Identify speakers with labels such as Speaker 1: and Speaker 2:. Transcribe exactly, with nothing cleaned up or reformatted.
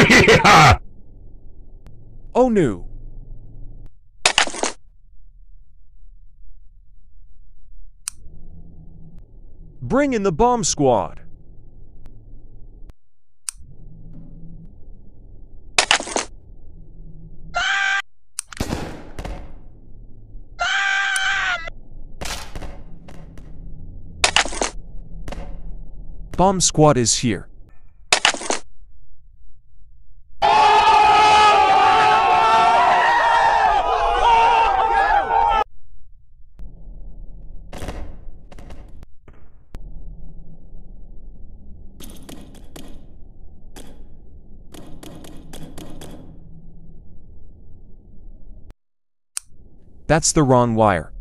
Speaker 1: Oh no! Bring in the bomb squad! Bomb squad is here. That's the wrong wire.